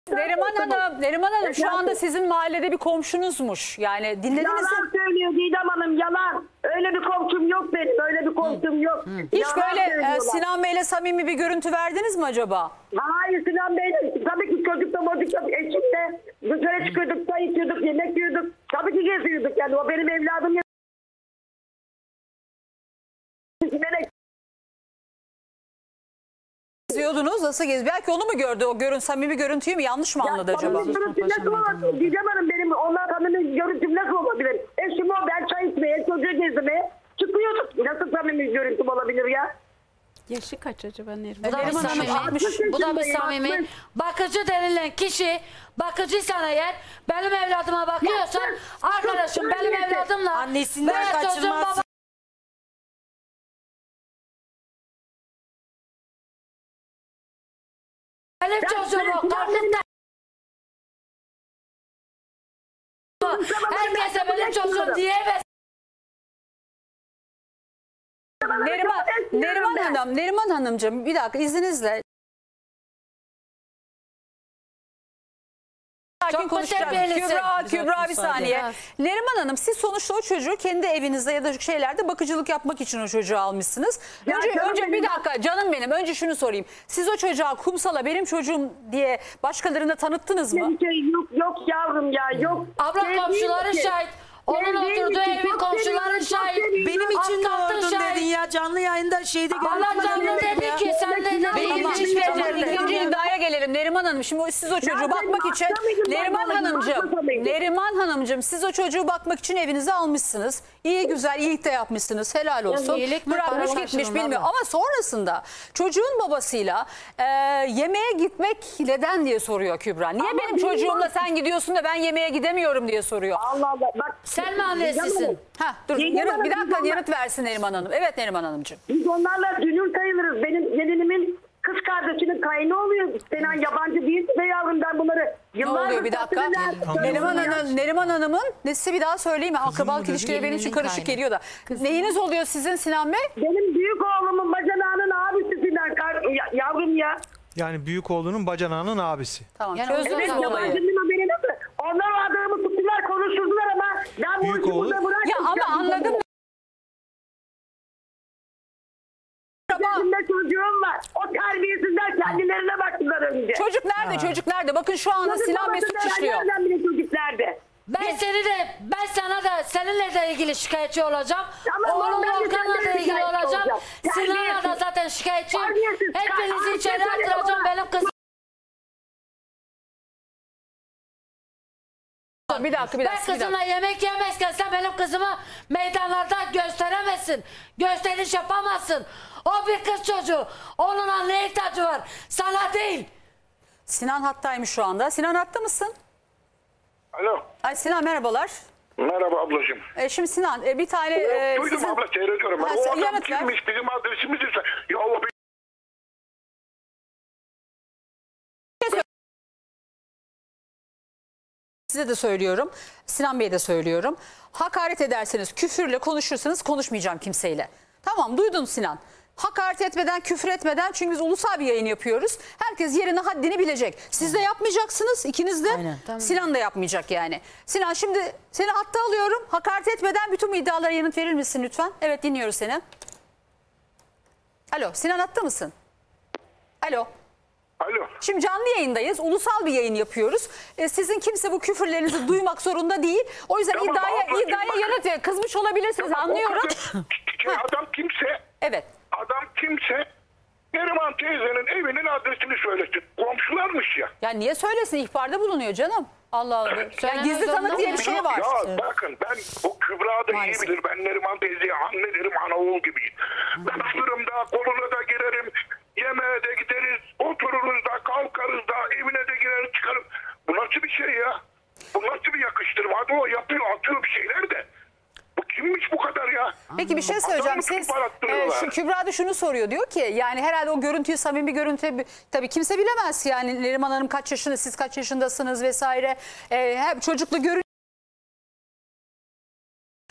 Neriman Hanım şu anda sizin mahallede bir komşunuzmuş. Yani dinlediniz mi? Yalan söylüyor Didem Hanım, yalan. Öyle bir komşum yok benim, öyle bir komşum yok. Hiç Yalan böyle söylüyorlar. Sinan Bey'le samimi bir görüntü verdiniz mi acaba? Hayır Sinan Bey, tabii ki çocukla eşimle dışarı çıkıyorduk, çay içiyorduk, yemek yiyorduk. Tabii ki geziyorduk yani, o benim evladım. Geziyordunuz, nasıl gez? Belki onu mu gördü? O samimi görüntüyü mü yanlış mı anladı acaba? Görüntü nasıl olabilir? Didem Hanım, benim onlar samimi görüntüm nasıl olabilir? Eşim o, ben çay içmeye, çocuğu gezmeye çıkıyorduk. Nasıl samimi görüntüm olabilir ya? Yaşı kaç acaba Neriman? Bu da bir samimi. Bu da bir samimi. Bakıcı denilen kişi, bakıcıysan eğer, benim evladıma bakıyorsan, arkadaşım benim evladımla annesinden kaçırmaz. Benim çocuğumu kalkıp da herkese benim çocuğum diyemez. Neriman Hanımcığım bir dakika izninizle. Sakin konuşacağız. Kübra bir saniye. Neriman Hanım, siz sonuçta o çocuğu kendi evinizde ya da şeylerde bakıcılık yapmak için o çocuğu almışsınız. Önce bir dakika canım benim, önce şunu sorayım. Siz o çocuğa kumsala benim çocuğum diye başkalarına tanıttınız mı? Yok yavrum ya, yok. Abla komşuları şahit. Onun oturduğu evin komşuları şahit. Benim için doğurdun dedin ya, canlı yayında şeyde Allah canlı dedi ki sen de Benim için ikinci iddiaya gelelim Neriman Hanım. Şimdi siz o çocuğu bakmak için Neriman Hanımcığım siz o çocuğu bakmak için evinize almışsınız. İyi güzel, iyilik de yapmışsınız. Helal olsun. Bırakmış gitmiş bilmiyor. Ama sonrasında çocuğun babasıyla yemeğe gitmek neden diye soruyor Kübra. Niye benim çocuğumla sen gidiyorsun da ben yemeğe gidemiyorum diye soruyor. Allah Allah, bak. Sen mi annesisin? Dur bir dakika yanıt versin Neriman Hanım. Evet Neriman Hanımcığım. Biz onlarla dünür sayılırız. Benim gelinimin kız kardeşinin kayını oluyor. Sen yabancı değilsin be yavrum, ben bunları yıllardır... Ne oluyor bir dakika? Neriman Hanım'ın nesi bir daha söyleyeyim mi? Akrabalık ilişkileri benim için karışık geliyor da. Neyiniz oluyor sizin Sinan Bey? Benim büyük oğlumun bacanağının abisinden yavrum ya. Yani büyük oğlunun bacanağının abisi. Tamam. Yani Çözdünüz Evet, mü olayı? haberi nasıl? Onlar o adamı tuttular, konuşturdular ama ben bu işi burada bıraktım. Ya ama anladım. Benim çocuğum var. O terbiyesizler kendilerine baktılar önce. Çocuk nerede? Çocuk nerede? Bakın şu anda Sinan Bey suç işliyor. Nereden bile çocuk nerede? Ben sana da seninle de ilgili şikayetçi olacağım. Oğlum Volkan'la da ilgili olacağım. Sinan'la da zaten şikayetçiyim. Hepinizi içeri attıracağım benim kızım. Bir dakika. Ben kızımla yemek yemezken sen benim kızımı meydanlarda gösteremezsin. Gösteriş yapamazsın. O bir kız çocuğu. Onun anneye ihtiyacı var. Sana değil. Sinan hattaymış şu anda. Sinan hatta mısın? Alo. Ay Sinan merhabalar. Merhaba ablacığım. Şimdi Sinan bir tane... Duydum abla, seyrediyorum. O adam kimmiş, bizim adresimiz ise... Ya Allah, size de söylüyorum. Sinan Bey'e de söylüyorum. Hakaret ederseniz, küfürle konuşursanız konuşmayacağım kimseyle. Tamam, duydun Sinan. Hakaret etmeden, küfür etmeden, çünkü biz ulusal bir yayın yapıyoruz. Herkes yerine haddini bilecek. Siz de yapmayacaksınız, ikiniz de. Aynen, tamam. Sinan da yapmayacak yani. Sinan şimdi seni hatta alıyorum. Hakaret etmeden bütün bu iddialara yanıt verir misin lütfen? Evet, dinliyoruz seni. Alo, Sinan hatta mısın? Alo. alo. Şimdi canlı yayındayız. Ulusal bir yayın yapıyoruz. Sizin kimse bu küfürlerinizi duymak zorunda değil. O yüzden Tamam, iddiaya yanıt verin. Kızmış olabilirsiniz, anlıyorum. Adam kimse... Evet. Adam kimse... Neriman teyzenin evinin adresini söylesin. Komşularmış ya. Ya niye söylesin? İhbarda bulunuyor canım. Allah Allah. Yani gizli tanık diye bir şey var. Ya bakın, ben o Kübra da iyi bilir. Ben Neriman teyzeye anne derim, ana oğul gibiyim. Ben alırım da, koluna da girerim. Yemeğe de gideriz. Otururuz da, kalkarız da, evine de girer çıkarım. Bu nasıl bir şey ya? Bu nasıl bir yakıştırma? Hadi o yapıyor, atıyor bir şeyler de. Bu kimmiş bu kadar ya? Peki bir şey söyleyeceğim. Siz şu Kübra da şunu soruyor, diyor ki yani herhalde o görüntüyü, samimi bir görüntü, tabii kimse bilemez yani Neriman Hanım kaç yaşında, siz kaç yaşındasınız vesaire. Hep çocuklu görüntü.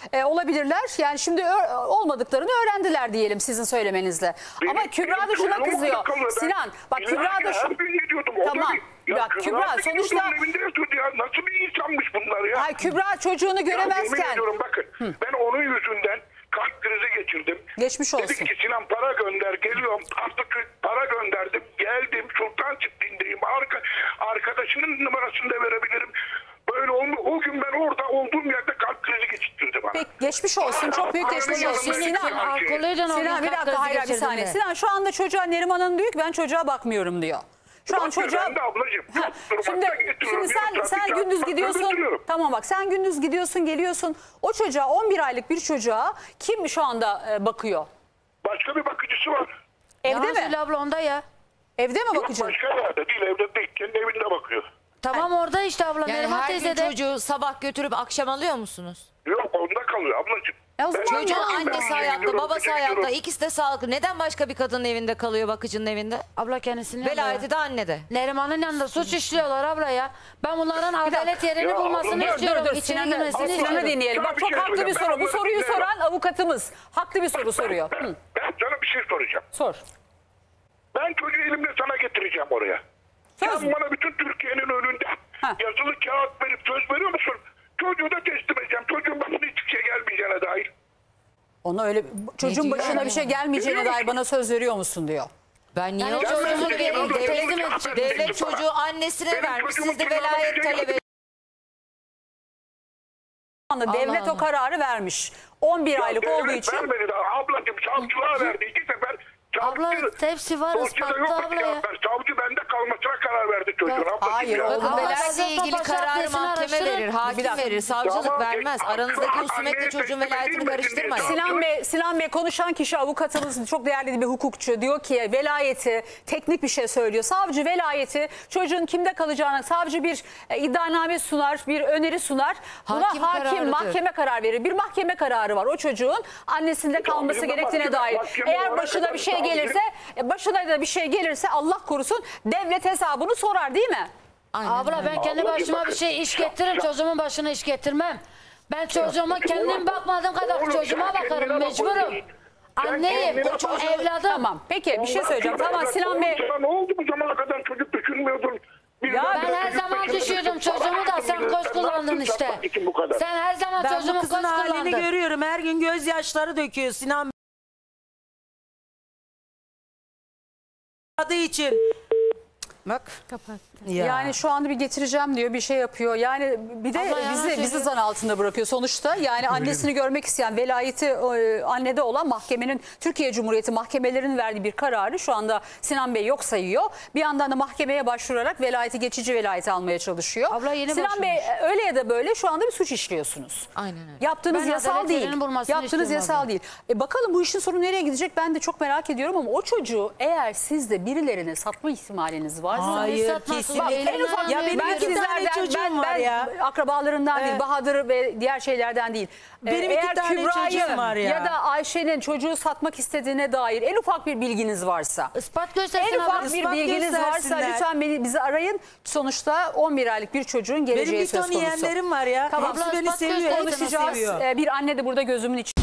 olabilirler. Yani şimdi olmadıklarını öğrendiler diyelim sizin söylemenizle. Ama Kübra da şuna kızıyor. Sinan bak Kübra da şu... Tamam. Ya Kübra sonuçta... Nasıl bir insanmış bunlar ya? Hayır, Kübra çocuğunu göremezken... Yemin ediyorum bakın ben onun yüzünden kalp krizi geçirdim. Geçmiş olsun. Dedik ki Sinan para gönder, geliyorum. Artık para gönderdim, geldim. Sultan Çiftliği'ndeyim. Arkadaşının numarasını da verebilirim. Böyle oldu. O gün ben orada olduğum yerde kalp krizi geçirdi bana. Peki, geçmiş olsun. Çok büyük geçmiş olsun. Sinan bir dakika hayır bir saniye. Sinan şu anda çocuğa Neriman Hanım diyor ki ben çocuğa bakmıyorum diyor. Şu an çocuğa... Ben de ablacığım. Şimdi sen gündüz gidiyorsun. Tamam bak sen gündüz gidiyorsun geliyorsun. O çocuğa 11 aylık bir çocuğa kim şu anda bakıyor? Başka bir bakıcısı var. Evde mi? Abla onda ya. Evde mi Yok bakıcı? başka yerde değil, evde değil. Kendi evinde bakıyor. Tamam orada işte abla. Yani Neriman her teyze gün de. çocuğu sabah götürüp akşam alıyor musunuz? Yok onda kalıyor ablacığım. Ya o zaman Çocuğun Ben annesi gidiyorum, hayatta, babası gidiyorum. hayatta. İkisi de sağlıklı. Neden başka bir kadının evinde kalıyor, bakıcının evinde? Abla kendisinin Velayeti de annede. Neriman'ın yanında suç işliyorlar abla ya. Ben bunların adalet yerini Ya bulmasını abla, istiyorum. Dur İçine Sinan'ı girmesini Sinan'ı istiyorum. dinleyelim. Bak çok haklı bir soru. Bu soruyu soran avukatımız. Haklı bir soru soruyor. Hı, Ben sana bir şey soracağım. sor. Ben çocuğu elimle sana getireceğim oraya. Söz Sen mü? bana bütün Türkiye'nin önünde Ha. yazılı kağıt verip söz veriyor musun? Çocuğu da teslim edeceğim. Çocuğun başına hiçbir şey gelmeyeceğine dair. Ona öyle çocuğun diyor başına bir şey gelmeyeceğine dair bana söz veriyor musun diyor. Ben niye Yani o çocuğu çocuğu geri vereyim? teslim edecek. Devlet çocuğu annesine Benim vermiş. çocuğumun Siz de çocuğuna velayet bir şey talep yok. Şu anda devlet o kararı vermiş. 11 aylık Devlet olduğu için. vermedi daha. Ablacığım savcılığa verdi. 2 sefer Abla hepsi var dosyada ispatlı yok abla ya. cevaplar. Savcı bende kalmasına karar verdi çocuğun. Ablacığım Hayır, ya. oğlum, Bakın Ama velayetle Gaziantep ilgili Paşa kararı Adliyesi'ni mahkeme araştırın. verir, Bir hakim dakika. verir, savcılık Tamam, vermez. Aranızdaki husumetle çocuğun velayetini karıştırmayın. Sinan Bey konuşan kişi avukatımız çok değerli bir hukukçu. Diyor ki velayeti teknik bir şey söylüyor. Savcı velayeti çocuğun kimde kalacağına savcı bir iddianame sunar, bir öneri sunar. Buna Hakim hakim kararıdır. mahkeme karar verir. Bir mahkeme kararı var o çocuğun annesinde kalması Tamam, gerektiğine mahkeme- dair. mahkeme Eğer olana başına kadar bir şey savcı- gelirse başına da bir şey gelirse Allah korusun devlet hesabını sorar değil mi? Aynen Abla öyle. ben kendi Ablacığım başıma bakın. bir şey iş getiririm. Çocuğumun başına iş getirmem. Ben çocuğuma kendim bakmadığım kadar Oğlum, çocuğuma sen bakarım. kendine Mecburum. bakıyorsun. Sen Anneyim. kendine O çocuğu bakıyorsun. evladım. Tamam peki bir şey söyleyeceğim. Tamam Sinan Bey. Ne oldu bu zamana kadar çocuk düşünmüyordun? Ya Ben her zaman düşüyordum çocuğumu da sen koz kullandın işte. Sen her zaman Ben çocuğumu bu koz kızın halini kullandın. görüyorum. Her gün gözyaşları döküyor Sinan adı için. Bak. Kapat. Ya. Yani şu anda bir getireceğim diyor, bir şey yapıyor. Yani bir de Abla yalan bizi söylüyor. zan altında bırakıyor sonuçta. Yani annesini görmek isteyen velayeti annede olan mahkemenin Türkiye Cumhuriyeti mahkemelerinin verdiği bir kararı şu anda Sinan Bey yok sayıyor. Bir yandan da mahkemeye başvurarak velayeti geçici velayeti almaya çalışıyor. Abla yeni Sinan Bey öyle ya da böyle şu anda bir suç işliyorsunuz. Aynen öyle. Yaptığınız Ben yasal adalet değil. yerini bulmasını Yaptığınız istiyorum yasal abla. değil. Bakalım bu işin sonu nereye gidecek ben de çok merak ediyorum ama o çocuğu eğer siz de birilerine satma ihtimaliniz varsa Hayır satmasın. kesinlikle. Bak, en ufak Ya benim ben 2 tane çocuğum var ya. akrabalarından değil, Evet. Bahadır ve diğer şeylerden değil. Benim 2 tane çocuğum var ya. Ya da Ayşe'nin çocuğu satmak istediğine dair en ufak bir bilginiz varsa. Ispat göstersin En abla. ufak bir ispat bilginiz varsa göstersinler. lütfen bizi arayın. Sonuçta 11 aylık bir çocuğun geleceği Benim bir söz ton konusu. yeğenlerim var ya. Tamam. Hepsi Abla, beni ispat seviyor. göstersin. Hepsi Konuşacağız. seviyor. Bir anne de burada gözümün içi.